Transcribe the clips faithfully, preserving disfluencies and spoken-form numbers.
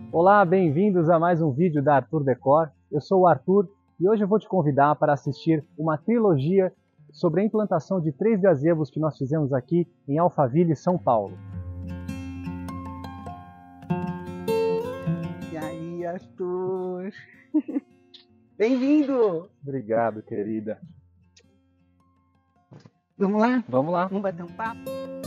Olá, bem-vindos a mais um vídeo da Arthur Decor. Eu sou o Arthur e hoje eu vou te convidar para assistir uma trilogia sobre a implantação de três gazebos que nós fizemos aqui em Alphaville, São Paulo. E aí, Arthur? Bem-vindo! Obrigado, querida. Vamos lá? Vamos lá. Vamos bater um papo?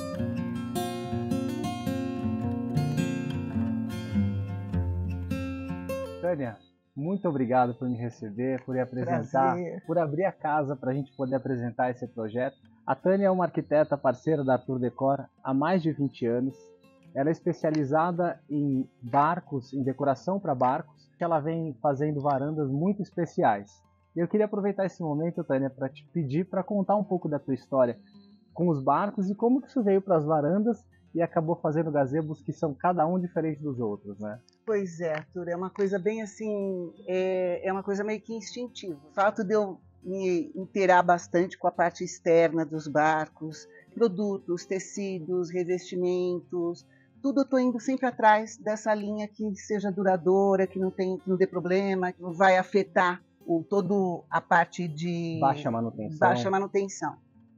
Tânia, muito obrigado por me receber, por ir apresentar, Prazer. por abrir a casa para a gente poder apresentar esse projeto. A Tânia é uma arquiteta parceira da Arthur Decor há mais de vinte anos. Ela é especializada em barcos, em decoração para barcos, que ela vem fazendo varandas muito especiais. E eu queria aproveitar esse momento, Tânia, para te pedir para contar um pouco da tua história com os barcos e como que isso veio para as varandas e acabou fazendo gazebos que são cada um diferente dos outros, né? Pois é, Arthur, é uma coisa bem assim, é, é uma coisa meio que instintiva. O fato de eu me inteirar bastante com a parte externa dos barcos, produtos, tecidos, revestimentos, tudo eu estou indo sempre atrás dessa linha que seja duradoura, que não, tem, que não dê problema, que não vai afetar o, todo a parte de Baixa manutenção. baixa manutenção.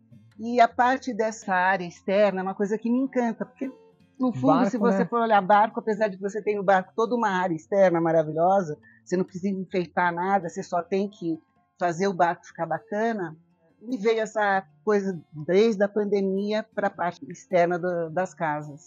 E a parte dessa área externa é uma coisa que me encanta, porque no fundo, Barco, se você né? for olhar barco, apesar de você ter no barco toda uma área externa maravilhosa, você não precisa enfeitar nada, você só tem que fazer o barco ficar bacana. Me veio essa coisa desde a pandemia para a parte externa do, das casas.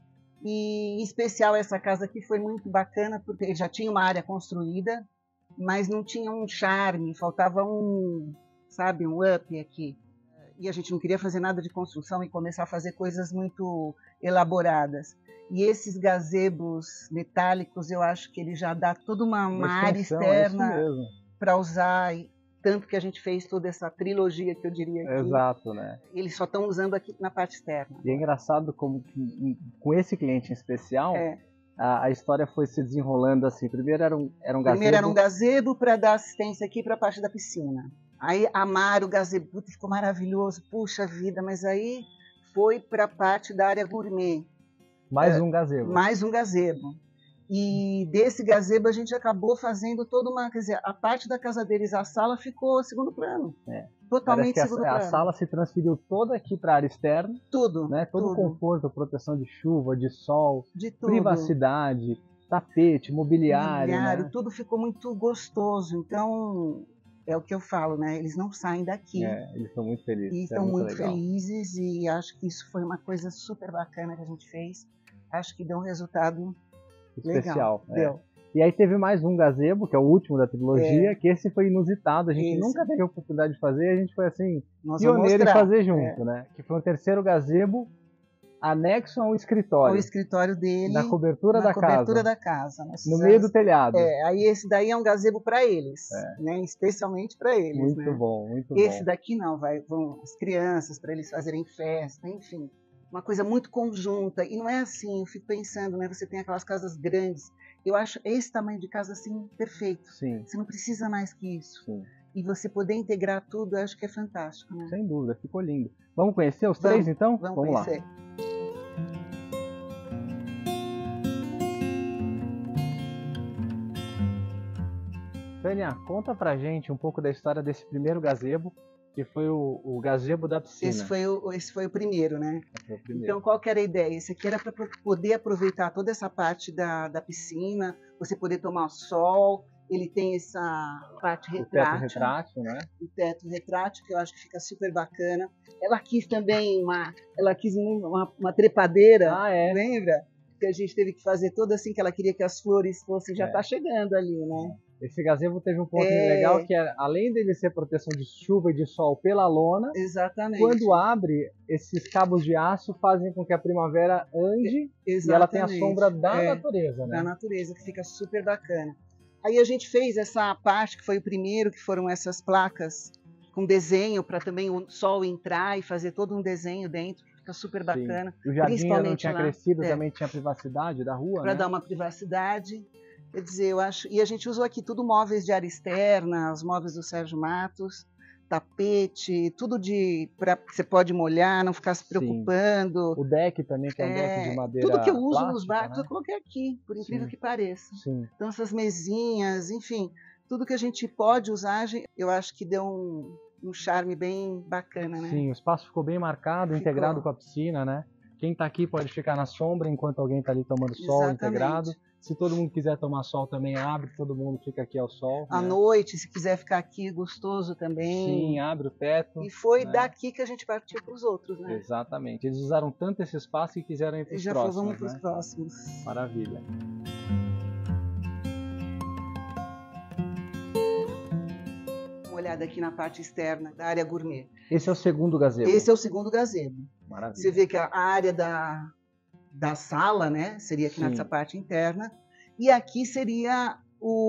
E em especial essa casa aqui foi muito bacana, porque já tinha uma área construída, mas não tinha um charme, faltava um, sabe, um up aqui. E a gente não queria fazer nada de construção e começar a fazer coisas muito elaboradas. E esses gazebos metálicos, eu acho que ele já dá toda uma, uma, uma área externa para usar, e tanto que a gente fez toda essa trilogia que eu diria aqui. Exato, né? Eles só estão usando aqui na parte externa. E é engraçado como que, com esse cliente em especial, é. a, a história foi se desenrolando assim. Primeiro era um, era um gazebo. Primeiro era um gazebo para dar assistência aqui para a parte da piscina. Aí amaram o gazebo, ficou maravilhoso, puxa vida, mas aí foi para a parte da área gourmet. Mais é, um gazebo. Mais um gazebo. E desse gazebo a gente acabou fazendo toda uma, quer dizer, a parte da casa deles, a sala ficou segundo plano. É. Totalmente a, segundo plano. A sala se transferiu toda aqui para a área externa. Tudo. Né? Todo tudo. o conforto, proteção de chuva, de sol, de tudo. Privacidade, tapete, mobiliário. Mobiliário, né? Tudo ficou muito gostoso. Então, é o que eu falo, né? Eles não saem daqui. É, eles estão muito felizes. E estão é muito, muito legal. felizes e acho que isso foi uma coisa super bacana que a gente fez. Acho que deu um resultado especial. legal. É. Deu. E aí teve mais um gazebo, que é o último da trilogia, é. que esse foi inusitado. A gente esse. nunca teve a oportunidade de fazer, a gente foi assim, Nós pioneiro em fazer junto, é. né? Que foi um terceiro gazebo anexo ao escritório. Ao escritório dele. Na cobertura na da cobertura casa. da casa. Nós no meio do telhado. É, aí esse daí é um gazebo para eles, é. né? Especialmente para eles. Muito né? bom, muito esse bom. Esse daqui não, vai, vão as crianças para eles fazerem festa, enfim. Uma coisa muito conjunta. E não é assim, eu fico pensando, né? Você tem aquelas casas grandes. Eu acho esse tamanho de casa assim perfeito. Sim. Você não precisa mais que isso. Sim. E você poder integrar tudo, eu acho que é fantástico, né? Sem dúvida, ficou lindo. Vamos conhecer os vamos, três então? Vamos, vamos conhecer. lá. Tânia, conta pra gente um pouco da história desse primeiro gazebo, que foi o, o gazebo da piscina. Esse foi o, esse foi o primeiro, né? Foi o primeiro. Então, qual que era a ideia? Esse aqui era para poder aproveitar toda essa parte da, da piscina, você poder tomar sol. Ele tem essa parte retrátil. O teto retrátil, né? O teto retrátil, que eu acho que fica super bacana. Ela quis também uma, ela quis uma, uma trepadeira, ah, é? Lembra? Que a gente teve que fazer toda assim, que ela queria que as flores fossem, já está é. chegando ali, né? Esse gazebo teve um ponto é... legal, que é, além dele ser proteção de chuva e de sol pela lona, exatamente. Quando abre, esses cabos de aço fazem com que a primavera ande exatamente. E ela tenha a sombra da é, natureza, né? Da natureza, que fica super bacana. Aí a gente fez essa parte, que foi o primeiro, que foram essas placas com desenho, para também o sol entrar e fazer todo um desenho dentro, fica super bacana. Sim. O jardim não tinha lá, crescido, é. também tinha privacidade da rua, Para né? dar uma privacidade. Quer dizer, eu acho... E a gente usou aqui tudo móveis de área externa, os móveis do Sérgio Matos, tapete, tudo de para que você pode molhar, não ficar se preocupando. Sim. O deck também, que é um é, deck de madeira tudo que eu uso plástica, nos barcos, né? eu coloquei aqui, por incrível Sim. que pareça. Sim. Então essas mesinhas, enfim, tudo que a gente pode usar, eu acho que deu um, um charme bem bacana, né? Sim, o espaço ficou bem marcado, ficou. Integrado com a piscina, né? Quem está aqui pode ficar na sombra enquanto alguém está ali tomando sol. Exatamente. Integrado. Se todo mundo quiser tomar sol também abre, todo mundo fica aqui ao sol. À né? noite, se quiser ficar aqui, gostoso também. Sim, abre o teto. E foi né? daqui que a gente partiu para os outros, né? Exatamente. Eles usaram tanto esse espaço que quiseram ir para os próximos. Já vamos para os né? próximos. Maravilha. Uma olhada aqui na parte externa da área gourmet. Esse é o segundo gazebo. Esse é o segundo gazebo. Maravilha. Você vê que a área da, da sala, né, seria aqui Sim. nessa parte interna, e aqui seria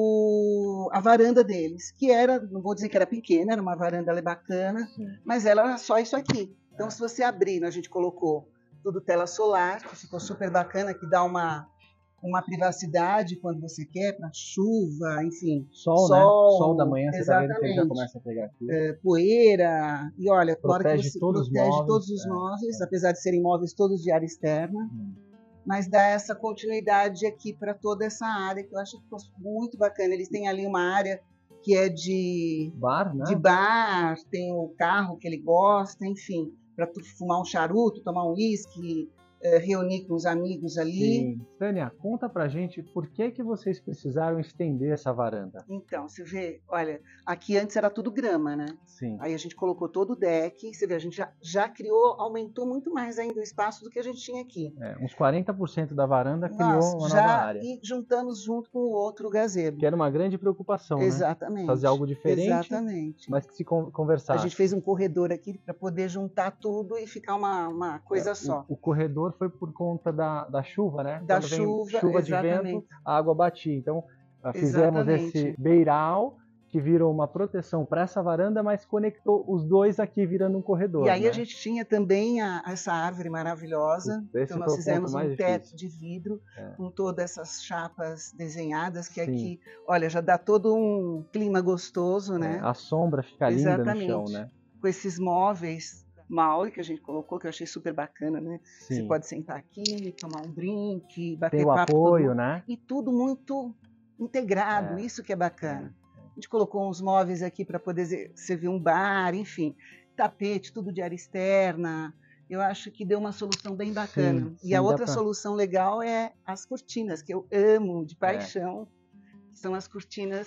o, a varanda deles, que era, não vou dizer que era pequena, era uma varanda ali bacana, Sim. mas ela era só isso aqui. Então, é. se você abrir, a gente colocou tudo tela solar, que ficou super bacana, que dá uma, uma privacidade quando você quer, para chuva, enfim. Sol, sol, né? Sol da manhã, você tá vendo que ele já começa a pegar aqui. É, poeira, e olha, protege que você todos protege os móveis, todos os é, móveis, é. apesar de serem móveis todos de área externa, hum. mas dá essa continuidade aqui para toda essa área, que eu acho que ficou muito bacana. Eles têm ali uma área que é de bar, né? de bar, tem o carro que ele gosta, enfim, para tu fumar um charuto, tomar um uísque, é, reunir com os amigos ali. Sim. Tânia, conta pra gente por que que vocês precisaram estender essa varanda. Então, você vê, olha, aqui antes era tudo grama, né? Sim. Aí a gente colocou todo o deck, você vê, a gente já, já criou, aumentou muito mais ainda o espaço do que a gente tinha aqui. É, uns quarenta por cento da varanda criou Nossa, uma já, nova área. E juntamos junto com o outro gazebo. Que era uma grande preocupação, Exatamente. né? Fazer algo diferente, Exatamente. mas que se conversasse. A gente fez um corredor aqui para poder juntar tudo e ficar uma, uma coisa é, só. O, o corredor foi por conta da, da chuva, né? Da Quando chuva, vem chuva exatamente. de vento, a água batia. Então, fizemos exatamente. esse beiral que virou uma proteção para essa varanda, mas conectou os dois aqui virando um corredor. E aí né? a gente tinha também a, essa árvore maravilhosa. Esse então nós fizemos um teto difícil. de vidro é. com todas essas chapas desenhadas, que Sim. aqui, olha, já dá todo um clima gostoso, né? É, a sombra fica exatamente. linda no chão, né? Com esses móveis Maui que a gente colocou, que eu achei super bacana, né? Sim. Você pode sentar aqui, tomar um drink, bater Tem o papo. apoio, né? E tudo muito integrado, é. isso que é bacana. É. A gente colocou uns móveis aqui para poder servir um bar, enfim, tapete, tudo de área externa. Eu acho que deu uma solução bem bacana. Sim, e sim, a outra pra... solução legal é as cortinas, que eu amo de paixão. É. São as cortinas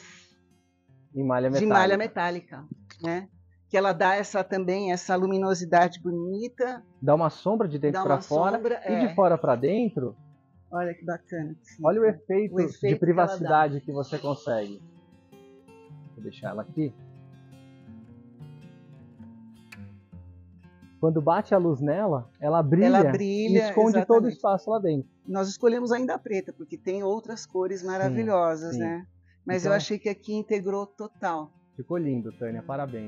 em malha de malha metálica, né? Que ela dá essa também essa luminosidade bonita. Dá uma sombra de dentro para fora sombra, e é. de fora para dentro. Olha que bacana. Que Olha o efeito, o efeito de privacidade que, que você consegue. Vou deixar ela aqui. Quando bate a luz nela, ela brilha, ela brilha e esconde exatamente. todo o espaço lá dentro. Nós escolhemos ainda a preta, porque tem outras cores maravilhosas, sim, sim. né? Mas então, eu achei que aqui integrou total. Ficou lindo, Tânia. Parabéns.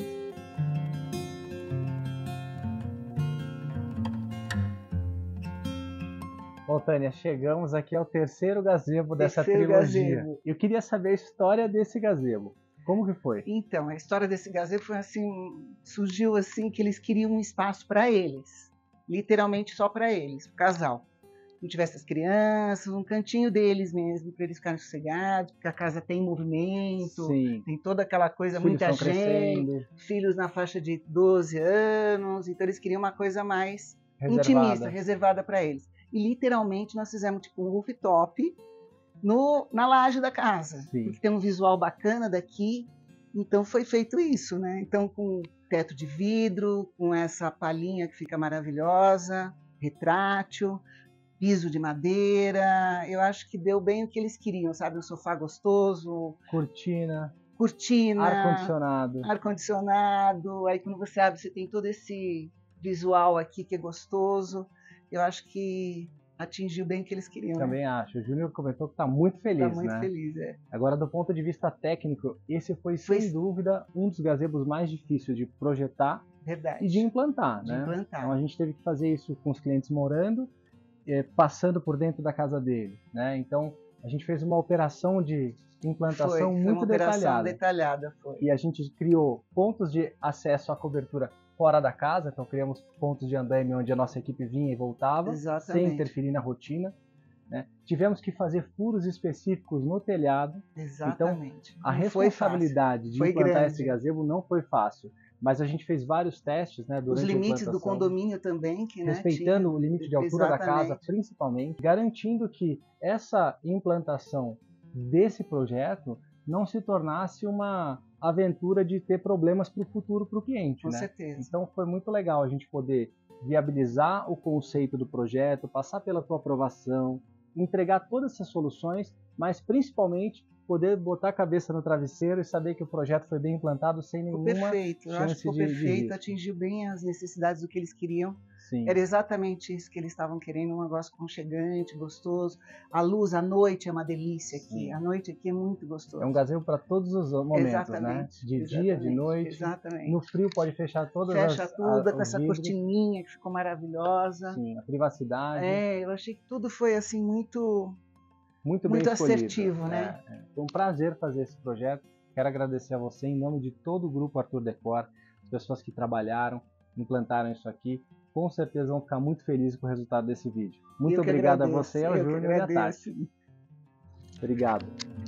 Bom, Tânia, chegamos aqui ao terceiro gazebo dessa terceiro trilogia. Gazebo. Eu queria saber a história desse gazebo. Como que foi? Então, a história desse gazebo foi assim, surgiu assim que eles queriam um espaço para eles, literalmente só para eles, o casal. Não tivesse as crianças, um cantinho deles mesmo, para eles ficarem sossegados, porque a casa tem movimento, Sim. tem toda aquela coisa, filhos muita gente, crescendo. Filhos na faixa de doze anos, então eles queriam uma coisa mais reservada. intimista, reservada para eles. E literalmente nós fizemos tipo um rooftop no, na laje da casa, Sim. porque tem um visual bacana daqui, então foi feito isso, né? Então com teto de vidro, com essa palhinha que fica maravilhosa, retrátil, piso de madeira, eu acho que deu bem o que eles queriam, sabe? Um sofá gostoso, cortina, cortina, ar-condicionado, ar-condicionado. Aí quando você abre, você tem todo esse visual aqui que é gostoso. Eu acho que atingiu bem o que eles queriam. Também né? acho. O Júnior comentou que está muito feliz, Está muito né? feliz, é. Agora, do ponto de vista técnico, esse foi, foi sem dúvida, um dos gazebos mais difíceis de projetar Verdade. e de implantar, de né? implantar. Então a gente teve que fazer isso com os clientes morando, eh, passando por dentro da casa dele, né? Então A gente fez uma operação de implantação foi, foi muito uma operação detalhada. detalhada foi. E a gente criou pontos de acesso à cobertura fora da casa, então criamos pontos de andaime onde a nossa equipe vinha e voltava, Exatamente. sem interferir na rotina. Né? Tivemos que fazer furos específicos no telhado. Exatamente. Então, a não responsabilidade de foi implantar grande. esse gazebo não foi fácil, mas a gente fez vários testes, né, durante Os limites a do implantação, condomínio também, que, respeitando né, tinha... o limite de altura Exatamente. da casa, principalmente, garantindo que essa implantação desse projeto não se tornasse uma aventura de ter problemas para o futuro para o cliente. Com né? certeza. Então foi muito legal a gente poder viabilizar o conceito do projeto, passar pela tua aprovação, entregar todas essas soluções, mas principalmente poder botar a cabeça no travesseiro e saber que o projeto foi bem implantado sem nenhuma ficou perfeito. Eu acho que chance ficou de, perfeito, de atingiu bem as necessidades do que eles queriam. Sim. Era exatamente isso que eles estavam querendo, um negócio aconchegante, gostoso. A luz, à noite é uma delícia aqui. Sim. A noite aqui é muito gostoso. É um gazebo para todos os momentos, exatamente, né? De exatamente, dia, de noite. Exatamente. No frio pode fechar todas Fecha as tudo a, com essa vidros. cortininha que ficou maravilhosa. Sim, a privacidade. É, eu achei que tudo foi assim muito muito, muito bem assertivo, escolhido. né? É, é. Foi um prazer fazer esse projeto. Quero agradecer a você em nome de todo o grupo Arthur Decor, as pessoas que trabalharam, implantaram isso aqui. Com certeza vão ficar muito felizes com o resultado desse vídeo. Muito obrigado a você, ao Júnior e à Tati. Obrigado.